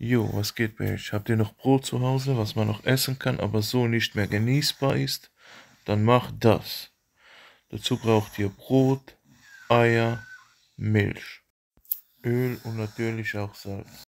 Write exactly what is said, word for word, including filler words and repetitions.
Jo, was geht bei euch? Habt ihr noch Brot zu Hause, was man noch essen kann, aber so nicht mehr genießbar ist? Dann macht das. Dazu braucht ihr Brot, Eier, Milch, Öl und natürlich auch Salz.